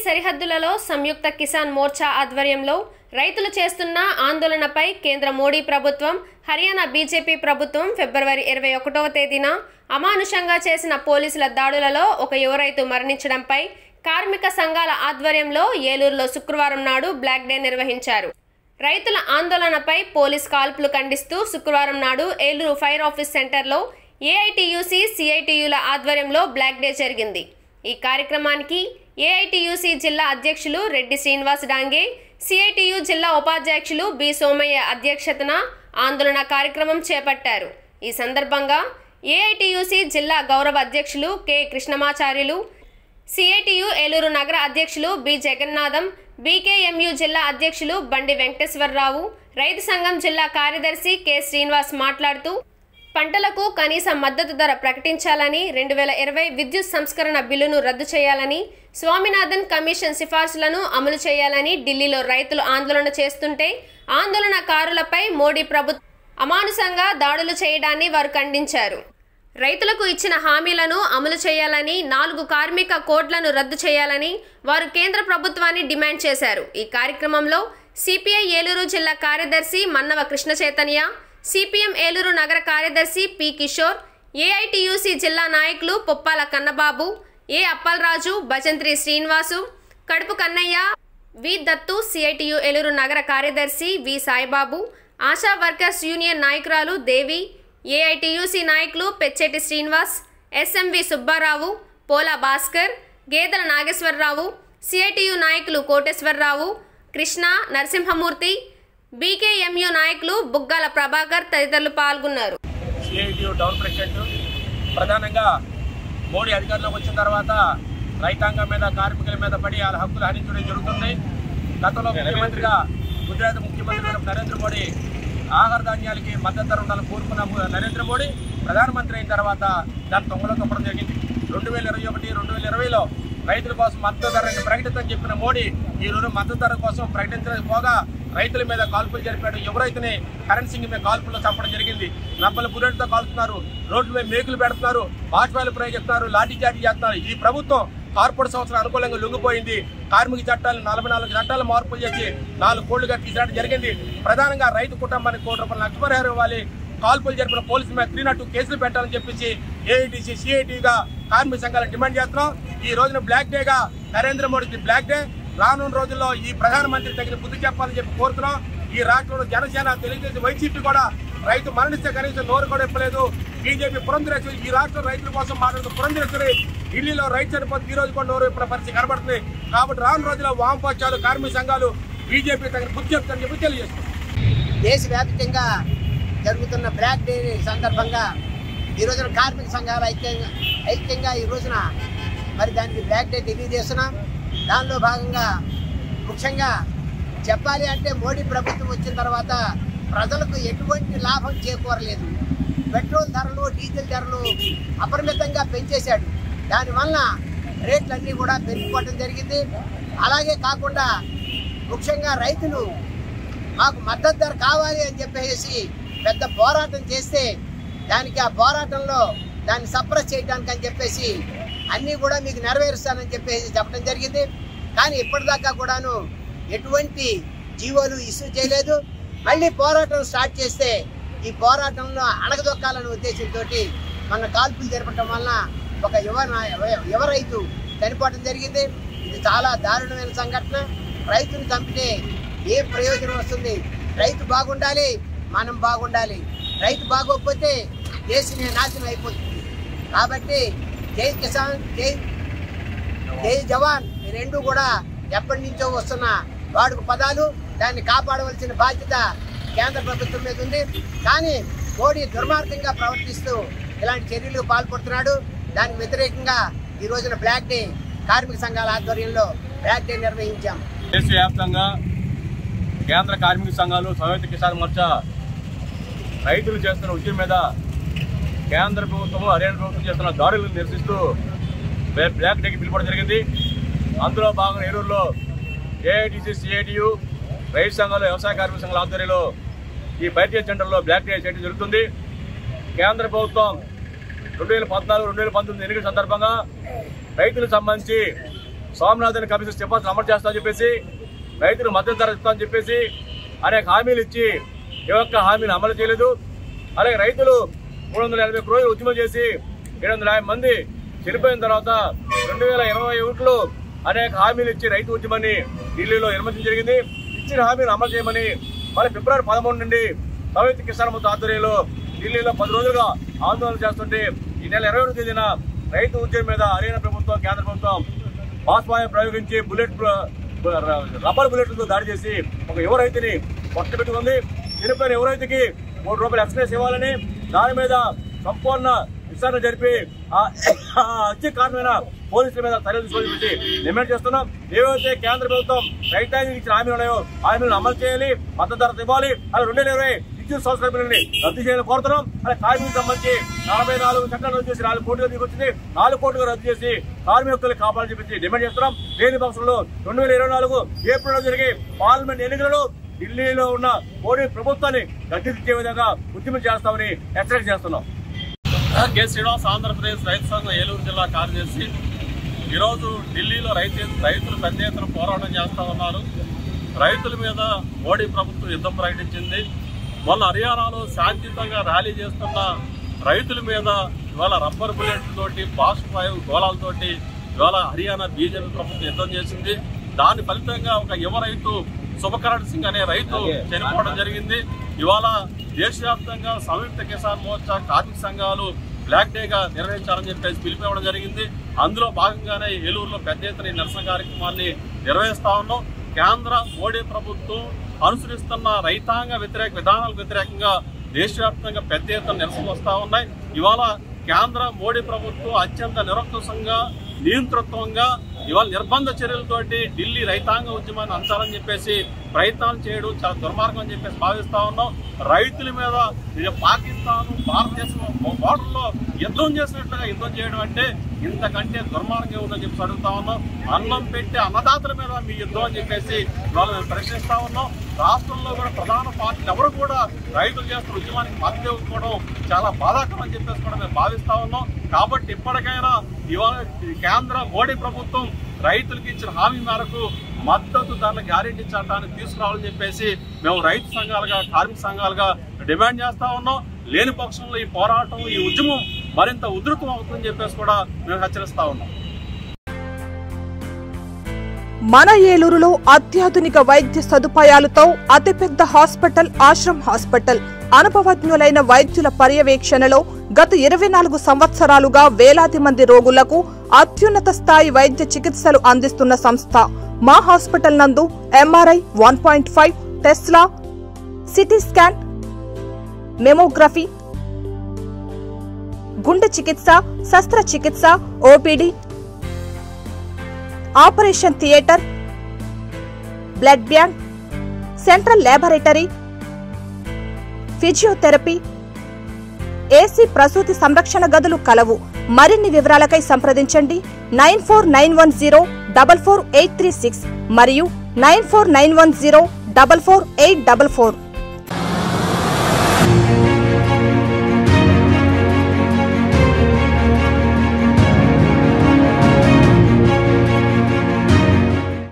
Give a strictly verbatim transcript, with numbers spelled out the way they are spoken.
సరిహద్దులలో సంయుక్త కిసాన్ మోర్చా ఆధ్వర్యంలో రైతులు చేస్తున్న ఆందోళనపై కేంద్ర మోడీ ప్రభుత్వం, హర్యానా బీజేపీ ప్రభుత్వం ఫిబ్రవరి ఇరవై ఒకటవ తేదీన అమానుషంగా చేసిన పోలీసుల దాడులలో ఒక యువ రైతు మరణించడంపై కార్మిక సంఘాల ఆధ్వర్యంలో ఏలూరులో శుక్రవారం నాడు బ్లాక్ డే నిర్వహించారు. రైతుల ఆందోళనపై పోలీస్ కాల్పులు ఖండిస్తూ శుక్రవారం నాడు ఏలూరు ఫైర్ ఆఫీస్ సెంటర్లో ఏఐటీయూసీ, సిఐటియుల ఆధ్వర్యంలో బ్లాక్ డే జరిగింది. ఈ కార్యక్రమానికి ఏఐటీయూసీ జిల్లా అధ్యక్షులు రెడ్డి శ్రీనివాస్ డాంగే, సిఐటియు జిల్లా ఉపాధ్యక్షులు బి సోమయ్య అధ్యక్షతన ఆందోళన కార్యక్రమం చేపట్టారు. ఈ సందర్భంగా ఏఐటీయూసీ జిల్లా గౌరవ అధ్యక్షులు కె కృష్ణమాచార్యులు, సిఐటియు ఏలూరు నగర అధ్యక్షులు బి జగన్నాథం, బీకేఎంయు జిల్లా అధ్యక్షులు బండి వెంకటేశ్వరరావు, రైతు సంఘం జిల్లా కార్యదర్శి కె శ్రీనివాస్ మాట్లాడుతూ పంటలకు కనీస మద్దతు ధర ప్రకటించాలని, రెండు వేల ఇరవై విద్యుత్ సంస్కరణ బిల్లును రద్దు చేయాలని, స్వామినాథన్ కమిషన్ సిఫార్సులను అమలు చేయాలని ఢిల్లీలో రైతులు ఆందోళన చేస్తుంటే ఆందోళనకారులపై మోడీ ప్రభుత్వం అమానుషంగా దాడులు చేయడాన్ని వారు ఖండించారు. రైతులకు ఇచ్చిన హామీలను అమలు చేయాలని, నాలుగు కార్మిక కోడ్లను రద్దు చేయాలని వారు కేంద్ర ప్రభుత్వాన్ని డిమాండ్ చేశారు. ఈ కార్యక్రమంలో సిపిఐ ఏలూరు జిల్లా కార్యదర్శి మన్నవ కృష్ణ చైతన్య, సిపిఎం ఏలూరు నగర కార్యదర్శి పి కిషోర్, ఏఐటీయూసీ జిల్లా నాయకులు పొప్పాల కన్నబాబు, ఏ అప్పలరాజు, భజంత్రి శ్రీనివాసు, కడుపు కన్నయ్య, వి దత్తు, సిఐటియు ఏలూరు నగర కార్యదర్శి V Saibabu, Asha workers union నాయకురాలు దేవి, ఏఐటీయూసీ నాయకులు పెచ్చెటి శ్రీనివాస్, ఎస్ఎంవి సుబ్బారావు, పోలా భాస్కర్, గేదెల నాగేశ్వరరావు, సిఐటియు నాయకులు కోటేశ్వరరావు, కృష్ణ, నరసింహమూర్తి, బీకేఎంయు నాయకులు బుగ్గాల ప్రభాకర్ తదితరులు పాల్గొన్నారు. సిఐటియు టౌన్ ప్రెసిడెంట్ ప్రధానంగా మోడీ అధికారంలోకి వచ్చిన తర్వాత రైతాంగం మీద, కార్మికుల మీద పడి వాళ్ళ హక్కులు హరించడం జరుగుతుంది. గతంలో ముఖ్యమంత్రిగా గుజరాత్ ముఖ్యమంత్రి నరేంద్ర మోడీ ఆహార ధాన్యాలకి మద్దతు ధర ఉండాలని కోరుకున్న నరేంద్ర మోడీ ప్రధానమంత్రి అయిన తర్వాత దాన్ని తొంగలో తప్పడం జరిగింది. రెండు వేల ఇరవై ఒకటి రెండు వేల ఇరవైలో రైతుల కోసం మద్దతు ధరని ప్రకటించని చెప్పిన మోడీ ఈ రోజు మద్దతు ధర కోసం ప్రకటించకపోగా రైతుల మీద కాల్పులు జరిపాడు. యువ రైతుని కరణ్ సింగ్ మీద కాల్పుల్లో చంపడం జరిగింది. రబ్బల బుల్లెట్తో కాల్చుతున్నారు, రోడ్ల మీద మేకులు పెడుతున్నారు, బాష్పాలు ప్రయోగిస్తున్నారు, లాఠీ చార్జీ చేస్తున్నారు. ఈ ప్రభుత్వం కార్పొరేట్ సంవత్సరం అనుకూలంగా లొంగిపోయింది. కార్మిక చట్టాలు నలభై నాలుగు చట్టాలు మార్పులు చేసి నాలుగు కోళ్లుగా తీసేయడం జరిగింది. ప్రధానంగా రైతు కుటుంబానికి కోటి రూపాయల నష్టపరిహారం ఇవ్వాలి, కాల్పులు జరిపిన పోలీసుల మీద త్రీ నాట్ టూ కేసులు పెట్టాలని చెప్పేసి ఏఐటీసీ, సిఐటిగా కార్మిక సంఘాలు డిమాండ్ చేస్తున్నాం. ఈ రోజున బ్లాక్ డేగా నరేంద్ర మోడీకి బ్లాక్ డే. రానున్న రోజుల్లో ఈ ప్రధానమంత్రి తగిన బుద్ధి చెప్పాలని చెప్పి కోరుతున్నాం. ఈ రాష్ట్రంలో జనసేన, తెలుగుదేశం, వైసీపీ కూడా రైతు మరణిస్తే కనీసం నోరు కూడా ఇప్పలేదు. బీజేపీ పురంధరేశ్వరి ఈ రాష్ట్రం రైతుల కోసం మాట్లాడుతూ పురంధరేశ్వరి ఢిల్లీలో రైతు చనిపోతే ఈ రోజు కూడా నోరు ఇప్పటి పరిస్థితి కనబడుతుంది. కాబట్టి రాను రోజుల్లో వామపక్షాలు, కార్మిక సంఘాలు బీజేపీ తగిన బుద్ధి చెప్తారని చెప్పి తెలియజేస్తుంది. దేశవ్యాప్తంగా జరుగుతున్న బ్లాక్ డే సందర్భంగా ఈ రోజున కార్మిక సంఘాలు ఐక్యంగా ఐక్యంగా ఈ రోజున మరి దానికి బ్లాక్ డే తెలియజేస్తున్నాం. దానిలో భాగంగా ముఖ్యంగా చెప్పాలి అంటే మోడీ ప్రభుత్వం వచ్చిన తర్వాత ప్రజలకు ఎటువంటి లాభం చేకూరలేదు. పెట్రోల్ ధరలు, డీజిల్ ధరలు అపరిమితంగా పెంచేశాడు. దానివల్ల రేట్లన్నీ కూడా పెరిగిపోవడం జరిగింది. అలాగే కాకుండా ముఖ్యంగా రైతులు మాకు మద్దతు ధర కావాలి అని చెప్పేసి పెద్ద పోరాటం చేస్తే దానికి ఆ పోరాటంలో దాన్ని సప్రెస్ చేయడానికి అని చెప్పేసి అన్నీ కూడా మీకు నెరవేరుస్తానని చెప్పేసి చెప్పడం జరిగింది. కానీ ఇప్పటిదాకా కూడాను ఎటువంటి జీవోలు ఇష్యూ చేయలేదు. మళ్ళీ పోరాటం స్టార్ట్ చేస్తే ఈ పోరాటంలో అణగదొక్కాలనే ఉద్దేశంతో మన కాల్పులు జరపడం వలన ఒక యువ యువ రైతు చనిపోవడం జరిగింది. ఇది చాలా దారుణమైన సంఘటన. రైతును చంపితే ఏ ప్రయోజనం వస్తుంది? రైతు బాగుండాలి, మనం బాగుండాలి. రైతు బాగోకపోతే దేశమే నాశనం అయిపోతుంది. కాబట్టి జై కిసాన్, జై జై జవాన్ ఈ రెండు కూడా ఎప్పటి నుంచో వస్తున్న వాడుక పదాలు. దాన్ని కాపాడవలసిన బాధ్యత కేంద్ర ప్రభుత్వం మీద ఉంది. కానీ మోడీ దుర్మార్గంగా ప్రవర్తిస్తూ ఇలాంటి చర్యలు పాల్పడుతున్నాడు. దానికి వ్యతిరేకంగా ఈ రోజున బ్లాక్ డే కార్మిక సంఘాల ఆధ్వర్యంలో బ్లాక్ డే నిర్వహించాం. దేశవ్యాప్తంగా కేంద్ర కార్మిక సంఘాలు, సంయుక్త కిసాన్ మోర్చా రైతులు చేస్తున్న ఉద్యమం మీద కేంద్ర ప్రభుత్వం, హర్యానా ప్రభుత్వం చేస్తున్న దాడులను నిరసిస్తూ బ్లాక్ డేకి పిలుపడం జరిగింది. అందులో భాగంగా ఏలూరులో ఏఐటీసీ, సిఐటియు, రైతు సంఘాలు, వ్యవసాయ కార్మిక సంఘాల ఆధ్వర్యంలో ఈ బైటియా సెంటర్లో బ్లాక్ డే చేయడం జరుగుతుంది. కేంద్ర ప్రభుత్వం రెండు వేల పద్నాలుగు రెండు వేల పంతొమ్మిది ఎన్నికల సందర్భంగా రైతులకు సంబంధించి స్వామినాథన్ కమిషన్ సిఫార్సులు అమలు చేస్తామని చెప్పేసి, రైతులు మద్దతు ధర ఇస్తామని చెప్పేసి అనేక హామీలు ఇచ్చి ఏ ఒక్క హామీని అమలు చేయలేదు. అలాగే రైతులు మూడు వందల ఎనభై రోజులు ఉద్యమం చేసి ఏడు వందల యాభై మంది చనిపోయిన తర్వాత రెండు వేల ఇరవై ఒకటిలో అనేక హామీలు ఇచ్చి రైతు ఉద్యమాన్ని ఢిల్లీలో నిర్మించడం జరిగింది. ఇచ్చిన హామీలు అమలు చేయమని మళ్ళీ ఫిబ్రవరి పదమూడు నుండి సంయుక్త కిసాన్ మోర్చా ఆధ్వర్యంలో ఢిల్లీలో పది రోజులుగా ఆందోళన చేస్తుంటే ఈ నెల ఇరవై ఒకటి తేదీన రైతు ఉద్యమం మీద హర్యానా ప్రభుత్వం, కేంద్ర ప్రభుత్వం బాష్పాయం ప్రయోగించి బుల్లెట్ రబ్బర్ బుల్లెట్లతో దాడి చేసి ఒక యువ రైతుని పట్టుబెట్టుకుంది. చనిపోయిన యువ రైతుకి మూడు రూపాయలు ఎక్స్ప్రెస్ ఇవ్వాలని, దాని మీద సంపూర్ణ విచారణ జరిపి ఆ హత్య కారణమైన పోలీసుల మీద చర్యలు తీసుకోవాలని డిమాండ్ చేస్తున్నాం. ఏవైతే కేంద్ర ప్రభుత్వం రైతాంగానికి ఇచ్చిన హామీలు ఉన్నాయో హామీలను అమలు చేయాలి, మద్దతు ధర ఇవ్వాలి. అది రెండు వేల ఇరవై విద్యుత్ సంస్కరణ బిల్లుని రద్దు చేయాలని కోరుతున్నాం. అలాగే కార్మికులకు సంబంధించి నలభై నాలుగు చట్టాలు రద్దు చేసి నాలుగు కోట్లుగా దిగొచ్చింది, నాలుగు కోట్లుగా రద్దు చేసి కార్మికులు కాపాలని చెప్పి డిమాండ్ చేస్తున్నాం. లేని పక్షంలో రెండు వేల ఇరవై నాలుగు ఏప్రిల్లో జరిగే పార్లమెంట్ ఎన్నికలలో ఢిల్లీలో ఉన్న మోడీ ప్రభుత్వాన్ని గద్దెదించే విధంగా ఉద్యమం చేస్తామని హెచ్చరిక చేస్తున్నాం. కె శ్రీనివాస్, ఆంధ్రప్రదేశ్ రైతు సంఘం ఏలూరు జిల్లా కార్యదర్శి. ఈరోజు ఢిల్లీలో రైతు రైతులు పెద్ద ఎత్తున పోరాటం చేస్తూ ఉన్నారు. రైతుల మీద మోడీ ప్రభుత్వం యుద్ధం ప్రకటించింది. మొన్న హర్యానాలో శాంతియుతంగా ర్యాలీ చేస్తున్న రైతుల మీద ఇవాళ రబ్బర్ బుల్లెట్ తోటి, బాష్పాయు గోళాలతోటి ఇవాళ హర్యానా బీజేపీ ప్రభుత్వం యుద్ధం చేసింది. దాని ఫలితంగా ఒక యువ రైతు శుభకరణ్ సింగ్ అనే రైతు చనిపోవడం జరిగింది. ఇవాళ దేశవ్యాప్తంగా సంయుక్త కిసాన్ మోర్చా కార్మిక సంఘాలు బ్లాక్ డేగా నిర్వహించాలని చెప్పేసి పిలిపివ్వడం జరిగింది. అందులో భాగంగానే ఏలూరులో పెద్ద ఎత్తున నిరసన కార్యక్రమాన్ని నిర్వహిస్తా ఉన్నాం. కేంద్ర మోడీ ప్రభుత్వం అనుసరిస్తున్న రైతాంగ వ్యతిరేక విధానాలకు వ్యతిరేకంగా దేశవ్యాప్తంగా పెద్ద ఎత్తున నిరసనలు వస్తూ ఉన్నాయి. ఇవాళ కేంద్ర మోడీ ప్రభుత్వం అత్యంత నిరంకుశంగా, నియంతృత్వంగా ఇవాళ నిర్బంధ చర్యలతోటి ఢిల్లీ రైతాంగ ఉద్యమాన్ని అంచాలని చెప్పేసి ప్రయత్నాలు చేయడం చాలా దుర్మార్గం అని చెప్పేసి భావిస్తా ఉన్నాం. రైతుల మీద పాకిస్తాన్, భారతదేశం బోర్డర్లో యుద్ధం చేసినట్లుగా యుద్ధం చేయడం అంటే ఇంతకంటే దుర్మార్గం ఉందని చెప్పేసి అడుగుతా ఉన్నాం. అన్నం పెట్టే అన్నదాతల మీద మీ యుద్ధం అని చెప్పేసి వాళ్ళు మేము ప్రశ్నిస్తా ఉన్నాం. రాష్ట్రంలో కూడా ప్రధాన పార్టీలు ఎవరు కూడా రైతులు చేస్తున్న ఉద్యమానికి మద్దతు ఇవ్వకపోవడం చాలా బాధాకరం అని చెప్పేసి కూడా మేము భావిస్తా ఉన్నాం. కాబట్టి ఇప్పటికైనా ఇవాళ కేంద్ర మోడీ ప్రభుత్వం రైతులకు ఇచ్చిన హామీ మేరకు మద్దతు ధరల గ్యారెంటీ చట్టాన్ని తీసుకురావాలని చెప్పేసి మేము రైతు సంఘాలుగా, కార్మిక సంఘాలుగా డిమాండ్ చేస్తా ఉన్నాం. లేని పక్షంలో ఈ పోరాటం, ఈ ఉద్యమం మరింత ఉధృతం అవుతుందని చెప్పేసి కూడా మేము హెచ్చరిస్తా ఉన్నాం. మన ఏలూరులో అత్యాధునిక వైద్య సదుపాయాలతో అతిపెద్ద హాస్పిటల్ ఆశ్రమ్ హాస్పిటల్. అనుభవజ్ఞులైన వైద్యుల పర్యవేక్షణలో గత ఇరవై నాలుగు సంవత్సరాలుగా వేలాది మంది రోగులకు అత్యున్నత స్థాయి వైద్య చికిత్సలు అందిస్తున్న సంస్థ. మా హాస్పిటల్ నందు MRI, one point five tesla, CT scan, mammography, గుండె చికిత్స, శస్త్రచికిత్స, OPD, operation theatre, blood bank, central laboratory, physiotherapy, AC ప్రసూతి సంరక్షణ గదులు కలవు. మరిన్ని వివరాలకై సంప్రదించండి nine four nine one zero double four eight three six మరియు nine four nine one zero double four eight double four.